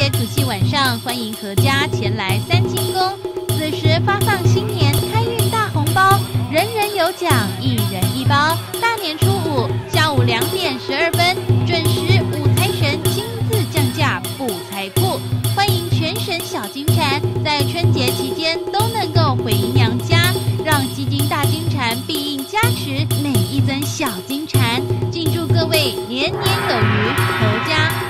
节除夕晚上，欢迎阖家前来三清宫，此时发放新年开运大红包，人人有奖，一人一包。大年初五下午2点12分，准时五财神亲自降价补财库，欢迎全省小金蝉在春节期间都能够回娘家，让鸡精大金蝉必应加持每一尊小金蝉，敬祝各位年年有余，阖家